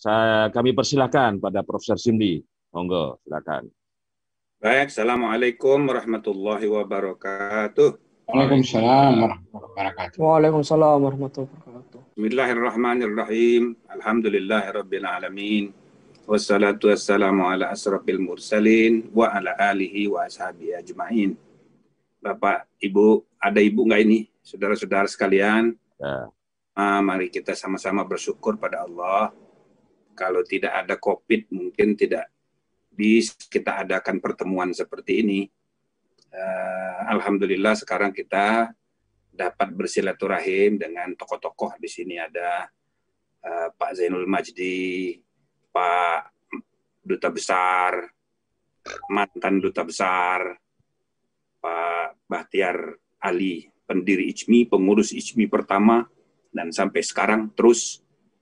Kami persilahkan pada Profesor Simli. Monggo, silakan. Baik, Assalamualaikum warahmatullahi wabarakatuh. Waalaikumsalam warahmatullahi wabarakatuh. Waalaikumsalam warahmatullahi wabarakatuh. Bismillahirrahmanirrahim. Alhamdulillahirabbil alamin. Wassalatu wassalamu ala asrafil mursalin wa ala alihi wa ashabihi ajmain. Bapak, Ibu, ada Ibu nggak ini? Saudara-saudara sekalian, mari kita sama-sama bersyukur pada Allah. Kalau tidak ada COVID, mungkin tidak bisa kita adakan pertemuan seperti ini. Alhamdulillah sekarang kita dapat bersilaturahim dengan tokoh-tokoh. Di sini ada Pak Zainul Majdi, Pak Duta Besar, mantan Duta Besar, Pak Bahtiar Ali, pendiri ICMI, pengurus ICMI pertama, dan sampai sekarang terus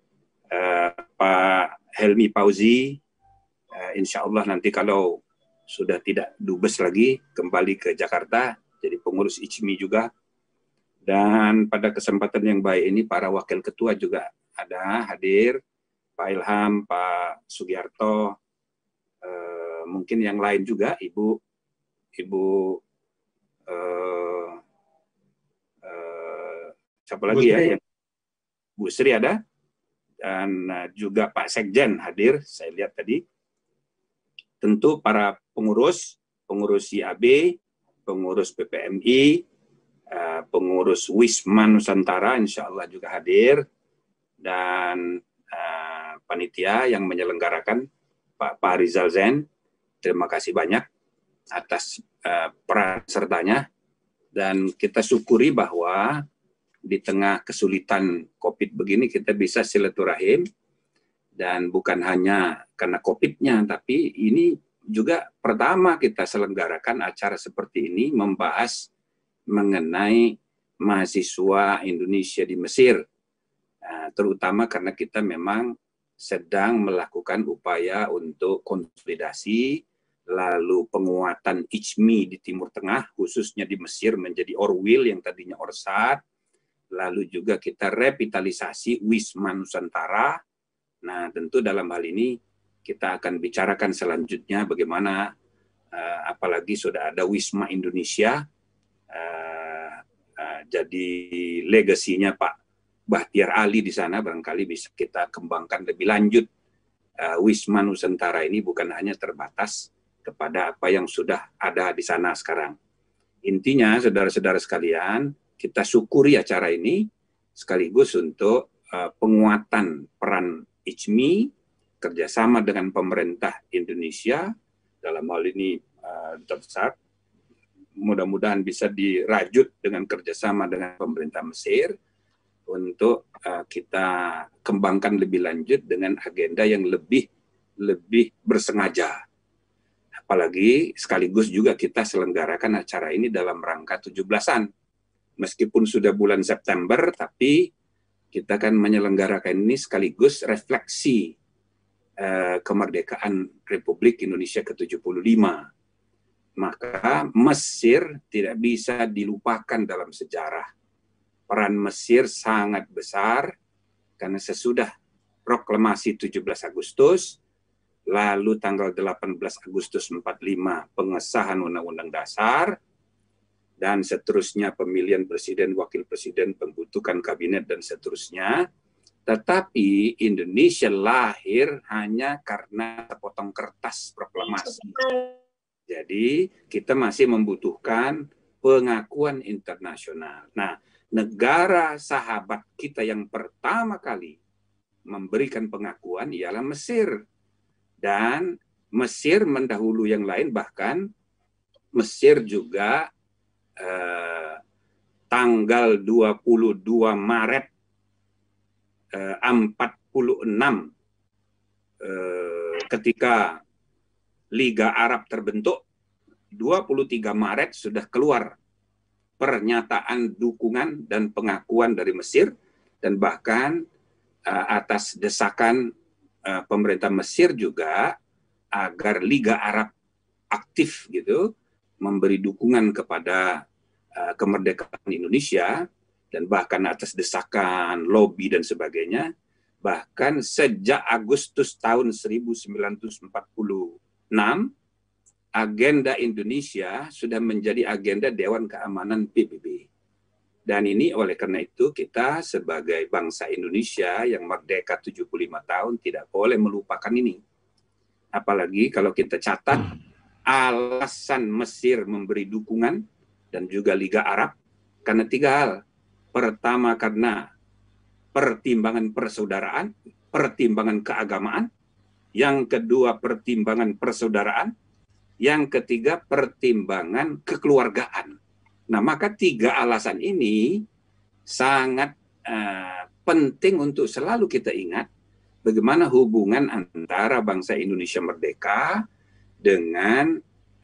Pak Helmi Fauzi, insya Allah nanti kalau sudah tidak dubes lagi, kembali ke Jakarta, jadi pengurus ICMI juga. Dan pada kesempatan yang baik ini, para wakil ketua juga ada hadir, Pak Ilham, Pak Sugiarto, mungkin yang lain juga, Ibu siapa lagi ya? Bu Sri ada, dan juga Pak Sekjen hadir, saya lihat tadi. Tentu para pengurus IAB, pengurus PPMI, pengurus Wisma Nusantara, insya Allah juga hadir, dan panitia yang menyelenggarakan Pak Rizal Zen, terima kasih banyak atas peran sertanya, dan kita syukuri bahwa di tengah kesulitan COVID begini kita bisa silaturahim, dan bukan hanya karena COVID-nya, tapi ini juga pertama kita selenggarakan acara seperti ini membahas mengenai mahasiswa Indonesia di Mesir, terutama karena kita memang sedang melakukan upaya untuk konsolidasi, lalu penguatan ICMI di Timur Tengah, khususnya di Mesir menjadi Orwil yang tadinya Orsad, lalu juga kita revitalisasi Wisma Nusantara. Nah, tentu dalam hal ini kita akan bicarakan selanjutnya bagaimana, apalagi sudah ada Wisma Indonesia, jadi legasinya Pak Bahtiar Ali di sana, barangkali bisa kita kembangkan lebih lanjut. Wisma Nusantara ini bukan hanya terbatas kepada apa yang sudah ada di sana sekarang. Intinya, saudara-saudara sekalian, kita syukuri acara ini sekaligus untuk penguatan peran ICMI, kerjasama dengan pemerintah Indonesia, dalam hal ini Duta Besar, mudah-mudahan bisa dirajut dengan kerjasama dengan pemerintah Mesir, untuk kita kembangkan lebih lanjut dengan agenda yang lebih bersengaja. Apalagi sekaligus juga kita selenggarakan acara ini dalam rangka 17-an. Meskipun sudah bulan September, tapi kita kan menyelenggarakan ini sekaligus refleksi kemerdekaan Republik Indonesia ke-75. Maka Mesir tidak bisa dilupakan dalam sejarah. Peran Mesir sangat besar karena sesudah proklamasi 17 Agustus, lalu tanggal 18 Agustus 45 pengesahan Undang-Undang Dasar, dan seterusnya pemilihan presiden, wakil presiden, pembentukan kabinet, dan seterusnya. Tetapi Indonesia lahir hanya karena sepotong kertas proklamasi. Jadi kita masih membutuhkan pengakuan internasional. Nah, negara sahabat kita yang pertama kali memberikan pengakuan ialah Mesir. Dan Mesir mendahului yang lain, bahkan Mesir juga tanggal 22 Maret 46 ketika Liga Arab terbentuk, 23 Maret sudah keluar pernyataan dukungan dan pengakuan dari Mesir, dan bahkan atas desakan pemerintah Mesir juga agar Liga Arab aktif gitu, memberi dukungan kepada kemerdekaan Indonesia, dan bahkan atas desakan, lobby dan sebagainya, Bahkan sejak Agustus tahun 1946, agenda Indonesia sudah menjadi agenda Dewan Keamanan PBB. Dan ini oleh karena itu kita sebagai bangsa Indonesia yang merdeka 75 tahun tidak boleh melupakan ini. Apalagi kalau kita catat alasan Mesir memberi dukungan dan juga Liga Arab karena 3 hal. Pertama karena pertimbangan persaudaraan, pertimbangan keagamaan. Yang kedua pertimbangan persaudaraan. Yang ketiga pertimbangan kekeluargaan. Nah, maka 3 alasan ini sangat penting untuk selalu kita ingat bagaimana hubungan antara bangsa Indonesia merdeka dengan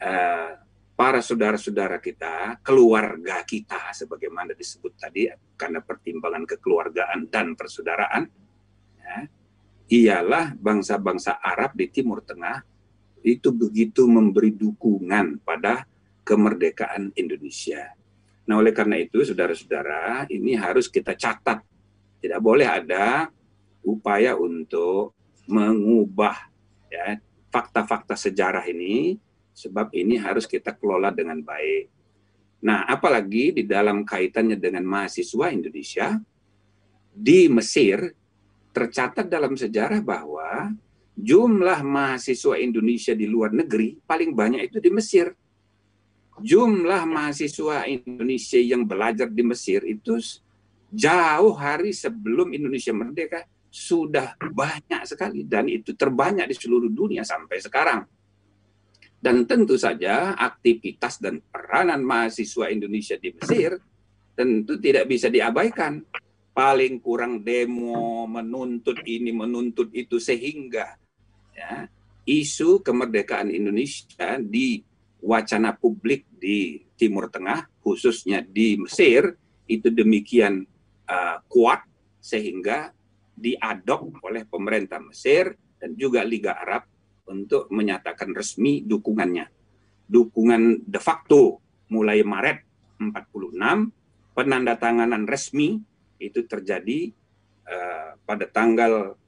para saudara-saudara kita, keluarga kita, sebagaimana disebut tadi, karena pertimbangan kekeluargaan dan persaudaraan, ya, ialah bangsa-bangsa Arab di Timur Tengah itu begitu memberi dukungan pada kemerdekaan Indonesia. Nah, oleh karena itu, saudara-saudara, ini harus kita catat. Tidak boleh ada upaya untuk mengubah ya, fakta-fakta sejarah ini, sebab ini harus kita kelola dengan baik. Nah, apalagi di dalam kaitannya dengan mahasiswa Indonesia, di Mesir tercatat dalam sejarah bahwa jumlah mahasiswa Indonesia di luar negeri paling banyak itu di Mesir. Jumlah mahasiswa Indonesia yang belajar di Mesir itu jauh hari sebelum Indonesia merdeka sudah banyak sekali, dan itu terbanyak di seluruh dunia sampai sekarang. Dan tentu saja aktivitas dan peranan mahasiswa Indonesia di Mesir tentu tidak bisa diabaikan. Paling kurang demo, menuntut ini, menuntut itu, sehingga ya, isu kemerdekaan Indonesia di wacana publik di Timur Tengah, khususnya di Mesir, itu demikian kuat sehingga diadop oleh pemerintah Mesir dan juga Liga Arab untuk menyatakan resmi dukungannya. Dukungan de facto mulai Maret 46, penandatanganan resmi itu terjadi pada tanggal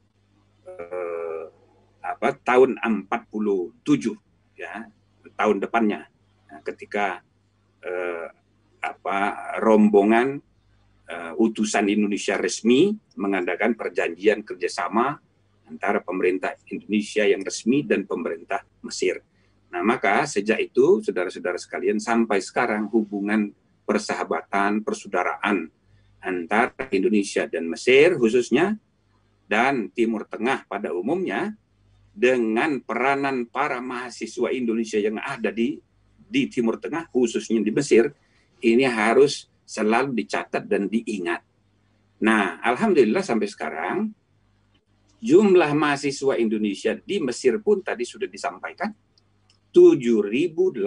tahun 47 ya, tahun depannya, ketika rombongan utusan Indonesia resmi mengadakan perjanjian kerjasama antara pemerintah Indonesia yang resmi dan pemerintah Mesir. Nah, maka sejak itu, saudara-saudara sekalian, sampai sekarang hubungan persahabatan, persaudaraan antara Indonesia dan Mesir khususnya, dan Timur Tengah pada umumnya, dengan peranan para mahasiswa Indonesia yang ada di Timur Tengah, khususnya di Mesir, ini harus selalu dicatat dan diingat. Nah, alhamdulillah sampai sekarang, jumlah mahasiswa Indonesia di Mesir pun tadi sudah disampaikan, 7.856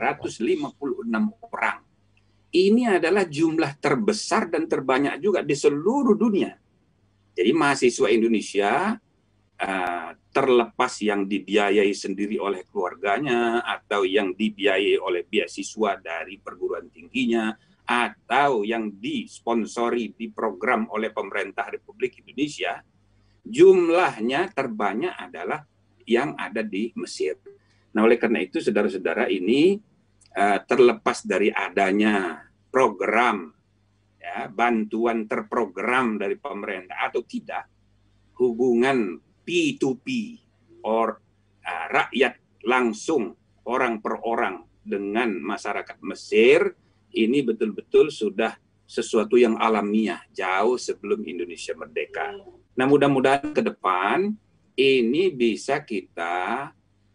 orang. Ini adalah jumlah terbesar dan terbanyak juga di seluruh dunia. Jadi mahasiswa Indonesia, terlepas yang dibiayai sendiri oleh keluarganya, atau yang dibiayai oleh beasiswa dari perguruan tingginya, atau yang disponsori di program oleh pemerintah Republik Indonesia, jumlahnya terbanyak adalah yang ada di Mesir. Nah, oleh karena itu, saudara-saudara, ini terlepas dari adanya program, ya, bantuan terprogram dari pemerintah atau tidak, hubungan P2P, rakyat langsung, orang per orang dengan masyarakat Mesir, ini betul-betul sudah sesuatu yang alamiah, jauh sebelum Indonesia merdeka. Nah, mudah-mudahan ke depan ini bisa kita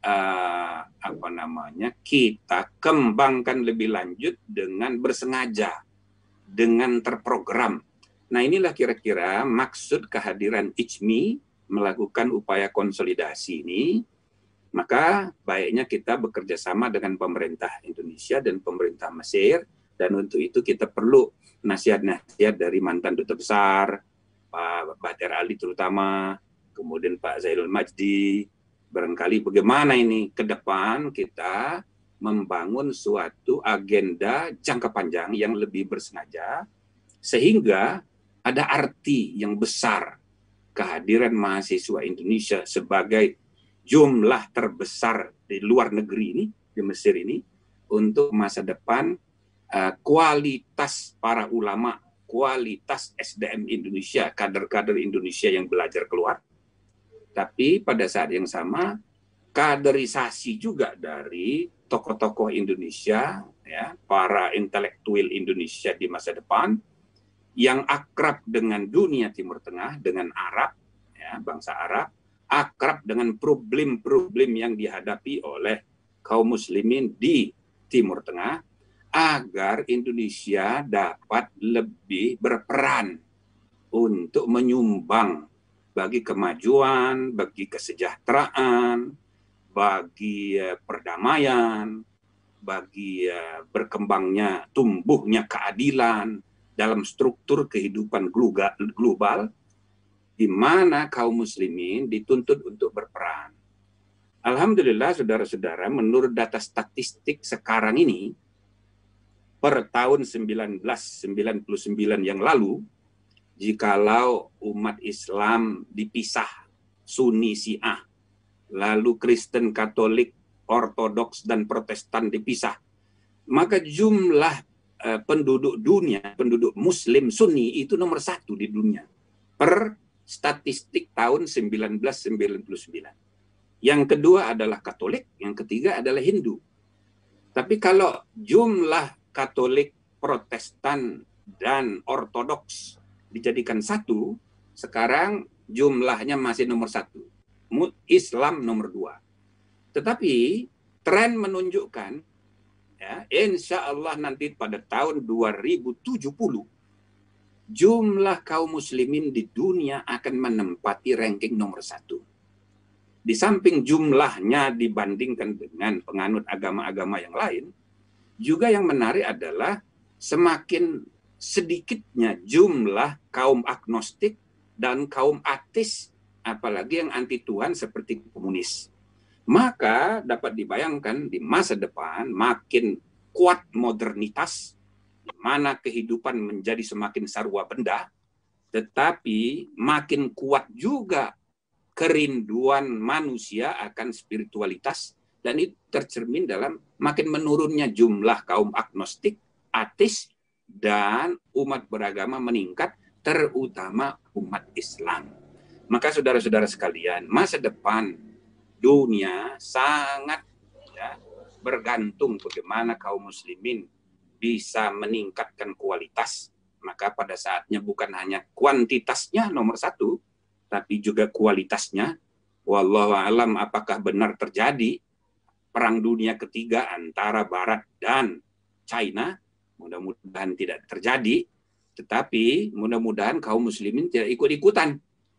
kita kembangkan lebih lanjut dengan bersengaja, dengan terprogram. Nah, inilah kira-kira maksud kehadiran ICMI melakukan upaya konsolidasi ini. Maka baiknya kita bekerja sama dengan pemerintah Indonesia dan pemerintah Mesir, dan untuk itu kita perlu nasihat-nasihat dari mantan Duta Besar, Pak Bahtiyar Ali terutama, kemudian Pak Zailul Majdi. Barangkali bagaimana ini ke depan kita membangun suatu agenda jangka panjang yang lebih bersengaja, sehingga ada arti yang besar kehadiran mahasiswa Indonesia sebagai jumlah terbesar di luar negeri ini, di Mesir ini, untuk masa depan kualitas para ulama, kualitas SDM Indonesia, kader-kader Indonesia yang belajar keluar. Tapi pada saat yang sama, kaderisasi juga dari tokoh-tokoh Indonesia, ya, para intelektual Indonesia di masa depan, yang akrab dengan dunia Timur Tengah, dengan Arab, ya, bangsa Arab, akrab dengan problem-problem yang dihadapi oleh kaum muslimin di Timur Tengah, agar Indonesia dapat lebih berperan untuk menyumbang bagi kemajuan, bagi kesejahteraan, bagi perdamaian, bagi berkembangnya, tumbuhnya keadilan dalam struktur kehidupan global, di mana kaum muslimin dituntut untuk berperan. Alhamdulillah, saudara-saudara, menurut data statistik sekarang ini, per tahun 1999 yang lalu, jikalau umat Islam dipisah, Sunni Syiah, lalu Kristen, Katolik, Ortodoks, dan Protestan dipisah, maka jumlah penduduk dunia, penduduk Muslim Sunni itu nomor 1 di dunia per statistik tahun 1999. Yang kedua adalah Katolik, yang ketiga adalah Hindu. Tapi kalau jumlah Katolik, Protestan, dan Ortodoks dijadikan satu, sekarang jumlahnya masih nomor 1. Islam nomor 2. Tetapi tren menunjukkan, ya, insya Allah nanti pada tahun 2070, jumlah kaum muslimin di dunia akan menempati ranking nomor 1. Di samping jumlahnya dibandingkan dengan penganut agama-agama yang lain, juga yang menarik adalah semakin sedikitnya jumlah kaum agnostik dan kaum ateis, apalagi yang anti Tuhan seperti komunis. Maka dapat dibayangkan di masa depan makin kuat modernitas, di mana kehidupan menjadi semakin sarwa benda, tetapi makin kuat juga kerinduan manusia akan spiritualitas, dan itu tercermin dalam makin menurunnya jumlah kaum agnostik, ateis, dan umat beragama meningkat, terutama umat Islam. Maka saudara-saudara sekalian, masa depan dunia sangat, ya, bergantung bagaimana kaum muslimin bisa meningkatkan kualitas. Maka pada saatnya bukan hanya kuantitasnya nomor 1, tapi juga kualitasnya. Wallahu a'lam apakah benar terjadi perang dunia ketiga antara Barat dan China. Mudah-mudahan tidak terjadi, tetapi mudah-mudahan kaum muslimin tidak ikut-ikutan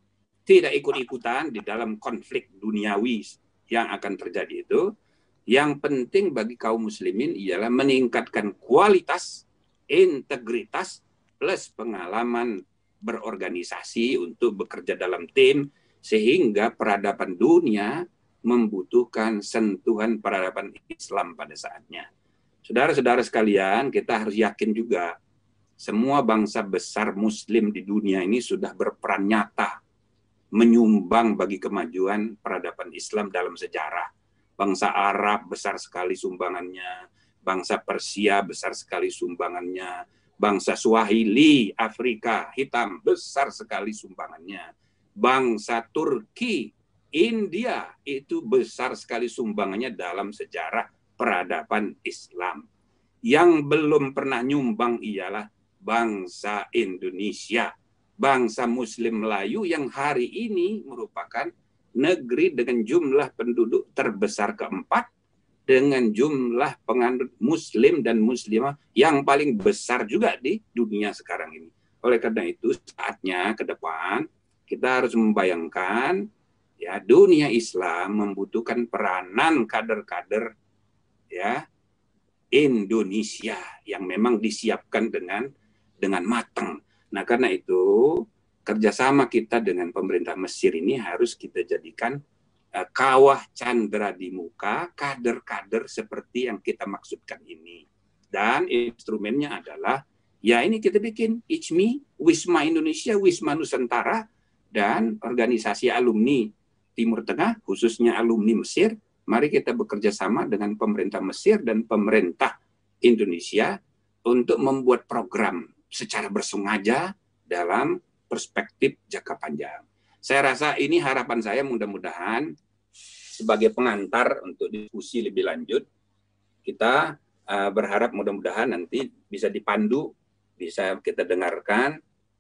di dalam konflik duniawi yang akan terjadi itu. Yang penting bagi kaum muslimin ialah meningkatkan kualitas, integritas, plus pengalaman berorganisasi untuk bekerja dalam tim, sehingga peradaban dunia membutuhkan sentuhan peradaban Islam pada saatnya. Saudara-saudara sekalian, kita harus yakin juga semua bangsa besar Muslim di dunia ini sudah berperan nyata menyumbang bagi kemajuan peradaban Islam dalam sejarah. Bangsa Arab besar sekali sumbangannya, bangsa Persia besar sekali sumbangannya, bangsa Swahili, Afrika hitam, besar sekali sumbangannya. Bangsa Turki, India, itu besar sekali sumbangannya dalam sejarah peradaban Islam. Yang belum pernah nyumbang ialah bangsa Indonesia, bangsa Muslim Melayu yang hari ini merupakan negeri dengan jumlah penduduk terbesar keempat, dengan jumlah penganut Muslim dan Muslimah yang paling besar juga di dunia sekarang ini. Oleh karena itu, saatnya ke depan kita harus membayangkan, ya, dunia Islam membutuhkan peranan kader-kader, ya, Indonesia yang memang disiapkan dengan matang. Nah, karena itu kerjasama kita dengan pemerintah Mesir ini harus kita jadikan kawah candra di muka kader-kader seperti yang kita maksudkan ini. Dan instrumennya adalah, ya, ini kita bikin ICMI, Wisma Indonesia, Wisma Nusantara, dan organisasi alumni Timur Tengah, khususnya alumni Mesir, mari kita bekerja sama dengan pemerintah Mesir dan pemerintah Indonesia untuk membuat program secara bersengaja dalam perspektif jangka panjang. Saya rasa ini harapan saya, mudah-mudahan sebagai pengantar untuk diskusi lebih lanjut, kita berharap mudah-mudahan nanti bisa dipandu, bisa kita dengarkan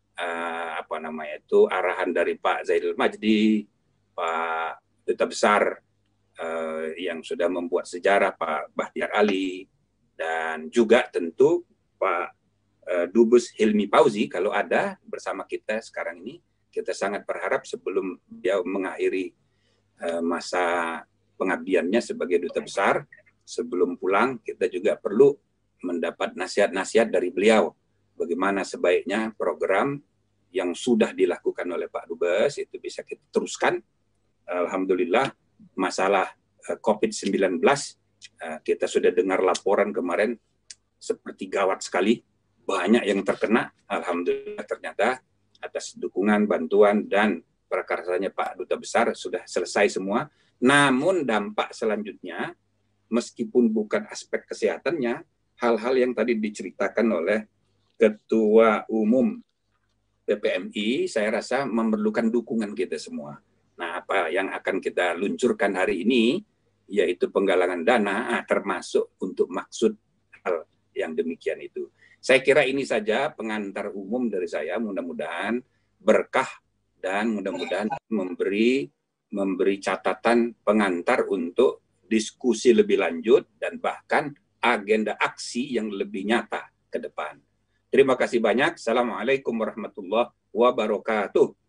arahan dari Pak Zaidul Majdi, Pak Duta Besar yang sudah membuat sejarah, Pak Bahtiar Ali, dan juga tentu Pak Dubes Hilmi Fauzi kalau ada bersama kita sekarang ini. Kita sangat berharap sebelum dia mengakhiri masa pengabdiannya sebagai Duta Besar, sebelum pulang kita juga perlu mendapat nasihat-nasihat dari beliau. Bagaimana sebaiknya program yang sudah dilakukan oleh Pak Dubes itu bisa kita teruskan. Alhamdulillah masalah COVID-19 kita sudah dengar laporan kemarin seperti gawat sekali, banyak yang terkena. Alhamdulillah ternyata atas dukungan, bantuan, dan prakarsanya Pak Duta Besar sudah selesai semua. Namun dampak selanjutnya, meskipun bukan aspek kesehatannya, hal-hal yang tadi diceritakan oleh Ketua Umum PPMI, saya rasa memerlukan dukungan kita semua. Nah, apa yang akan kita luncurkan hari ini, yaitu penggalangan dana, termasuk untuk maksud hal yang demikian itu. Saya kira ini saja pengantar umum dari saya, mudah-mudahan berkah dan mudah-mudahan memberi catatan pengantar untuk diskusi lebih lanjut dan bahkan agenda aksi yang lebih nyata ke depan. Terima kasih banyak. Assalamualaikum warahmatullahi wabarakatuh.